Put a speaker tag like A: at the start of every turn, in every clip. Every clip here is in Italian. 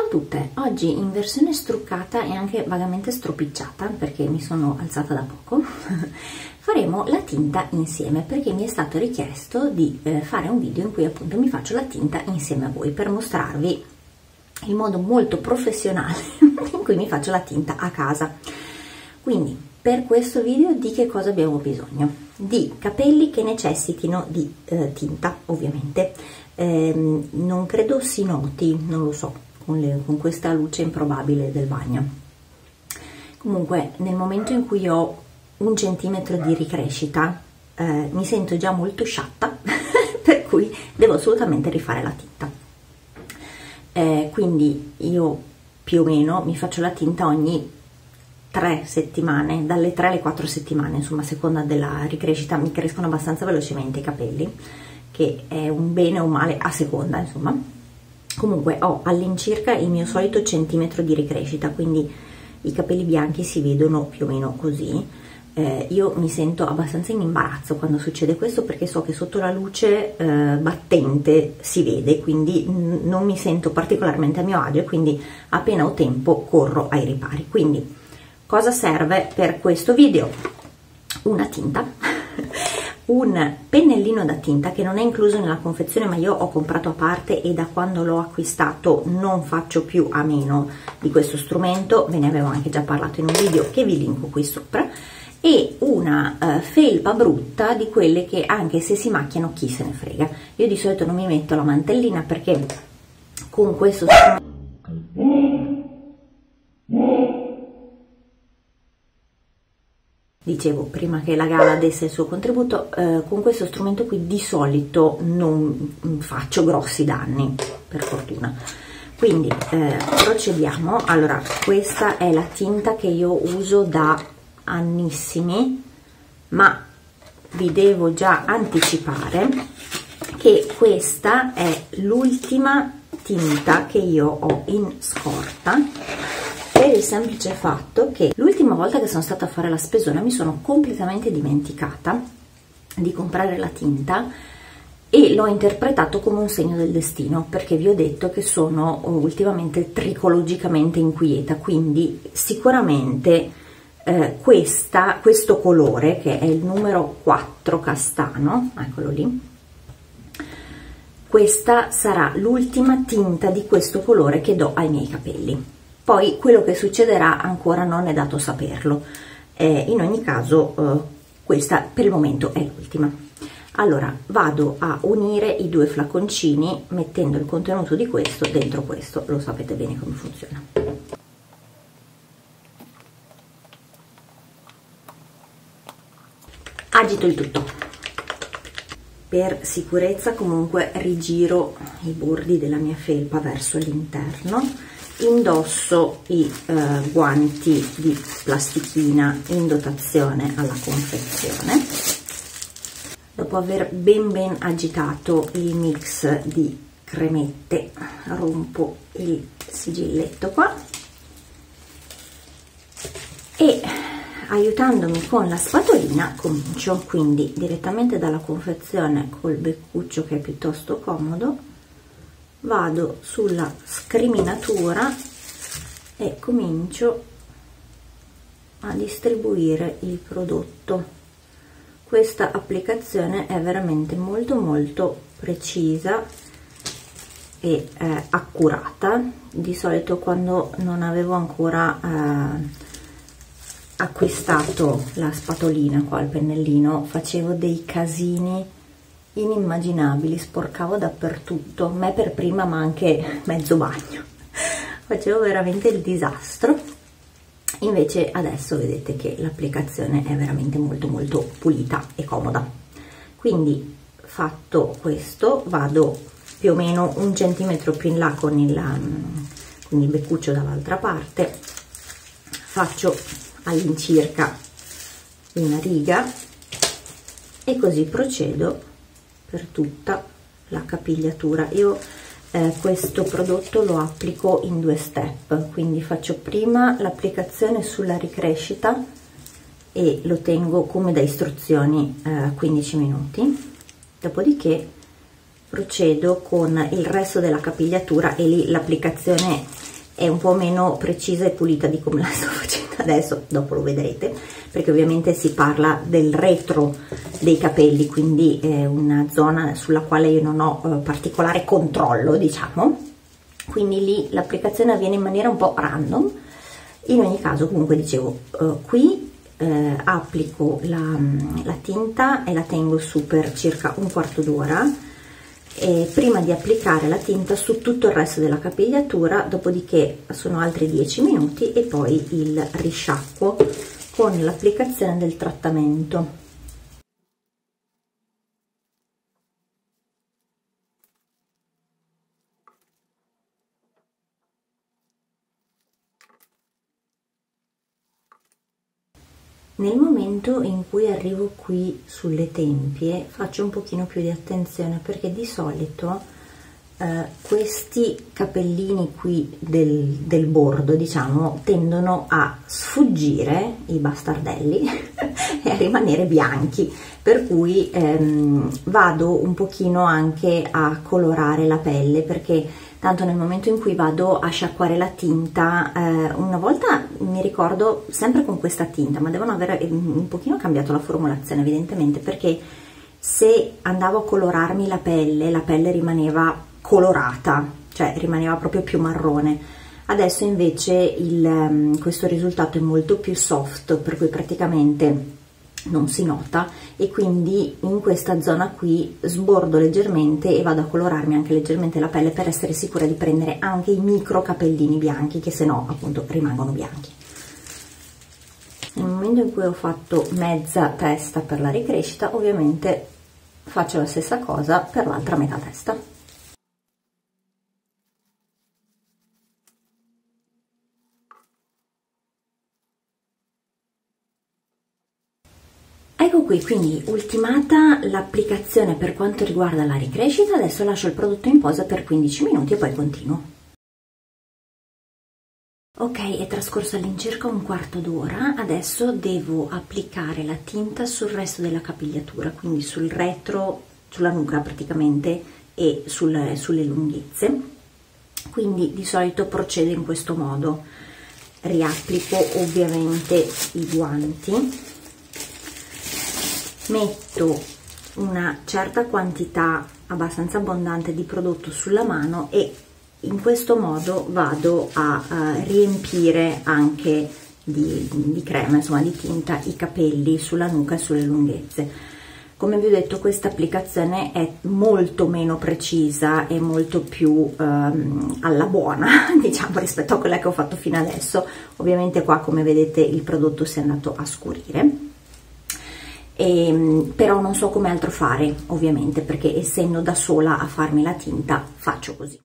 A: tutte, oggi in versione struccata e anche vagamente stropicciata perché mi sono alzata da poco faremo la tinta insieme perché mi è stato richiesto di fare un video in cui appunto mi faccio la tinta insieme a voi per mostrarvi il modo molto professionale in cui mi faccio la tinta a casa. Quindi per questo video di che cosa abbiamo bisogno? Di capelli che necessitino di tinta, ovviamente. Non credo si noti, non lo so, con questa luce improbabile del bagno. Comunque nel momento in cui ho 1 centimetro di ricrescita mi sento già molto sciatta per cui devo assolutamente rifare la tinta. Quindi io più o meno mi faccio la tinta ogni 3 settimane, dalle 3 alle 4 settimane, insomma a seconda della ricrescita. Mi crescono abbastanza velocemente i capelli, che è un bene o un male a seconda, insomma. Comunque ho all'incirca il mio solito centimetro di ricrescita, quindi i capelli bianchi si vedono più o meno così. Io mi sento abbastanza in imbarazzo quando succede questo perché so che sotto la luce battente si vede, quindi non mi sento particolarmente a mio agio, quindi appena ho tempo corro ai ripari. Quindi cosa serve per questo video? Una tinta, un pennellino da tinta che non è incluso nella confezione ma io ho comprato a parte e da quando l'ho acquistato non faccio più a meno di questo strumento, ve ne avevo anche già parlato in un video che vi linko qui sopra, e una felpa brutta di quelle che anche se si macchiano chi se ne frega. Io di solito non mi metto la mantellina perché con questo dicevo prima che la Gala desse il suo contributo, con questo strumento qui di solito non faccio grossi danni, per fortuna. Quindi procediamo. Allora, questa è la tinta che io uso da annissimi, ma vi devo già anticipare che questa è l'ultima tinta che io ho in scorta, per il semplice fatto che l'ultima volta che sono stata a fare la spesona mi sono completamente dimenticata di comprare la tinta e l'ho interpretato come un segno del destino, perché vi ho detto che sono ultimamente tricologicamente inquieta, quindi sicuramente questo colore, che è il numero 4 castano, eccolo lì, questa sarà l'ultima tinta di questo colore che do ai miei capelli. Poi quello che succederà ancora non è dato saperlo, in ogni caso questa per il momento è l'ultima. Allora vado a unire i 2 flaconcini mettendo il contenuto di questo dentro questo, lo sapete bene come funziona. Agito il tutto. Per sicurezza comunque rigiro i bordi della mia felpa verso l'interno, indosso i guanti di plastichina in dotazione alla confezione. Dopo aver ben agitato il mix di cremette, rompo il sigilletto qua e aiutandomi con la spatolina comincio, quindi direttamente dalla confezione col beccuccio che è piuttosto comodo, vado sulla scriminatura e comincio a distribuire il prodotto. Questa applicazione è veramente molto precisa e accurata. Di solito quando non avevo ancora acquistato la spatolina qua, il pennellino, facevo dei casini inimmaginabili, sporcavo dappertutto, me per prima ma anche mezzo bagno, facevo veramente il disastro. Invece adesso vedete che l'applicazione è veramente molto pulita e comoda. Quindi fatto questo vado più o meno 1 centimetro più in là con il beccuccio dall'altra parte, faccio all'incirca una riga e così procedo per tutta la capigliatura. Io questo prodotto lo applico in 2 step, quindi faccio prima l'applicazione sulla ricrescita e lo tengo come da istruzioni 15 minuti, dopodiché procedo con il resto della capigliatura e lì l'applicazione è un po' meno precisa e pulita di come la sto facendo adesso, dopo lo vedrete, perché ovviamente si parla del retro dei capelli, quindi è una zona sulla quale io non ho particolare controllo, diciamo, quindi lì l'applicazione avviene in maniera un po' random. In ogni caso, comunque dicevo, qui applico la tinta e la tengo su per circa un quarto d'ora prima di applicare la tinta su tutto il resto della capigliatura, dopodiché sono altri 10 minuti e poi il risciacquo con l'applicazione del trattamento. Nel momento in cui arrivo qui sulle tempie faccio un pochino più di attenzione, perché di solito questi capellini qui del bordo, diciamo, tendono a sfuggire i bastardelli e a rimanere bianchi, per cui vado un pochino anche a colorare la pelle, perché tanto nel momento in cui vado a sciacquare la tinta, una volta mi ricordo sempre con questa tinta, ma devono avere un pochino cambiato la formulazione evidentemente, perché se andavo a colorarmi la pelle rimaneva colorata, cioè rimaneva proprio più marrone. Adesso invece questo risultato è molto più soft, per cui praticamente non si nota, e quindi in questa zona qui sbordo leggermente e vado a colorarmi anche leggermente la pelle per essere sicura di prendere anche i micro capellini bianchi, che se no appunto rimangono bianchi. Nel momento in cui ho fatto mezza testa per la ricrescita, ovviamente faccio la stessa cosa per l'altra metà testa. Ecco qui, quindi ultimata l'applicazione per quanto riguarda la ricrescita. Adesso lascio il prodotto in posa per 15 minuti e poi continuo. Ok, è trascorso all'incirca un quarto d'ora, adesso devo applicare la tinta sul resto della capigliatura, quindi sul retro, sulla nuca praticamente, e sulle lunghezze. Quindi di solito procedo in questo modo: riapplico ovviamente i guanti, metto una certa quantità abbastanza abbondante di prodotto sulla mano e in questo modo vado a riempire anche di crema, insomma di tinta, i capelli sulla nuca e sulle lunghezze. Come vi ho detto, questa applicazione è molto meno precisa e molto più alla buona, diciamo, rispetto a quella che ho fatto fino adesso. Ovviamente qua, come vedete, il prodotto si è andato a scurire. Però non so come altro fare, ovviamente, perché essendo da sola a farmi la tinta faccio così.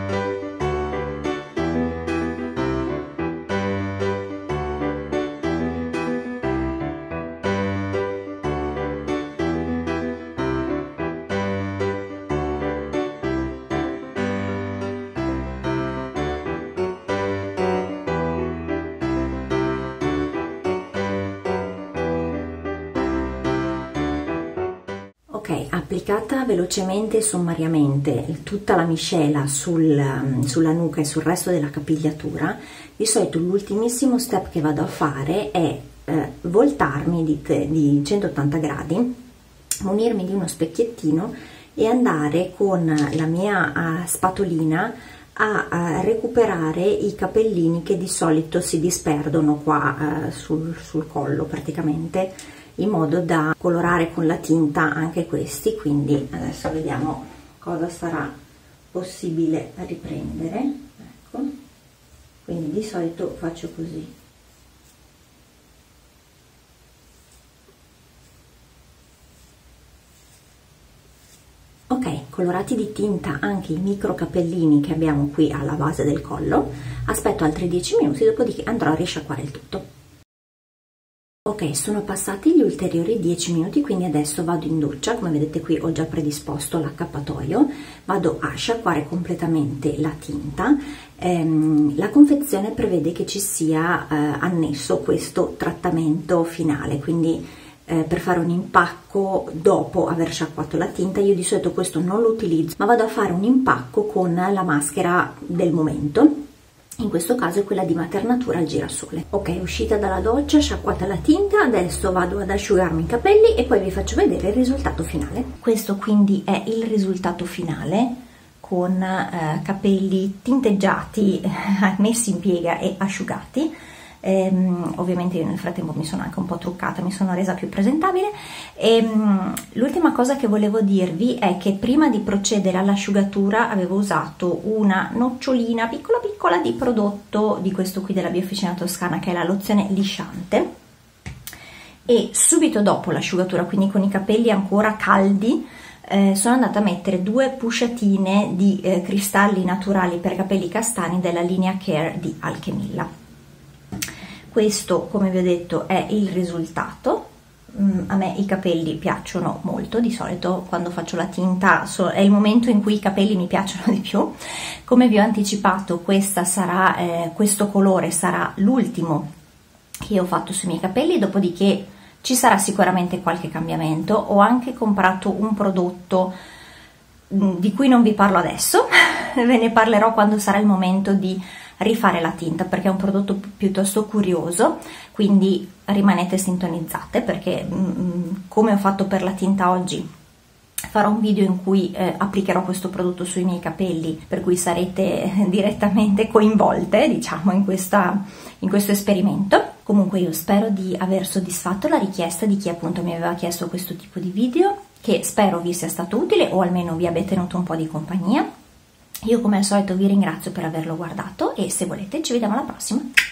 A: Ok, applicata velocemente e sommariamente tutta la miscela sulla nuca e sul resto della capigliatura, di solito l'ultimissimo step che vado a fare è voltarmi di 180 gradi, munirmi di uno specchiettino e andare con la mia spatolina a recuperare i capellini che di solito si disperdono qua sul collo praticamente, in modo da colorare con la tinta anche questi. Quindi adesso vediamo cosa sarà possibile riprendere. Ecco, quindi di solito faccio così. Ok, colorati di tinta anche i micro capellini che abbiamo qui alla base del collo. Aspetto altri 10 minuti, dopodiché andrò a risciacquare il tutto. Ok, sono passati gli ulteriori 10 minuti, quindi adesso vado in doccia. Come vedete qui ho già predisposto l'accappatoio, vado a sciacquare completamente la tinta. La confezione prevede che ci sia annesso questo trattamento finale, quindi per fare un impacco dopo aver sciacquato la tinta. Io di solito questo non lo utilizzo, ma vado a fare un impacco con la maschera del momento. in questo caso è quella di Maternatura al girasole. Ok, uscita dalla doccia, sciacquata la tinta, adesso vado ad asciugarmi i capelli e poi vi faccio vedere il risultato finale. Questo quindi è il risultato finale, con capelli tinteggiati, messi in piega e asciugati. Ovviamente io nel frattempo mi sono anche un po' truccata, mi sono resa più presentabile. L'ultima cosa che volevo dirvi è che prima di procedere all'asciugatura avevo usato una nocciolina piccola piccola di prodotto di questo qui della Biofficina Toscana, che è la lozione lisciante, e subito dopo l'asciugatura, quindi con i capelli ancora caldi, sono andata a mettere 2 pusciatine di cristalli naturali per capelli castani della linea Care di Alchemilla. Questo, come vi ho detto, è il risultato. A me i capelli piacciono molto, di solito quando faccio la tinta è il momento in cui i capelli mi piacciono di più. Come vi ho anticipato, questo colore sarà l'ultimo che ho fatto sui miei capelli, dopodiché ci sarà sicuramente qualche cambiamento. Ho anche comprato un prodotto di cui non vi parlo adesso, ve ne parlerò quando sarà il momento di rifare la tinta, perché è un prodotto piuttosto curioso, quindi rimanete sintonizzate, perché come ho fatto per la tinta oggi farò un video in cui applicherò questo prodotto sui miei capelli, per cui sarete direttamente coinvolte, diciamo, in questo esperimento. Comunque io spero di aver soddisfatto la richiesta di chi appunto mi aveva chiesto questo tipo di video, che spero vi sia stato utile o almeno vi abbia tenuto un po' di compagnia. Io come al solito vi ringrazio per averlo guardato e se volete ci vediamo alla prossima.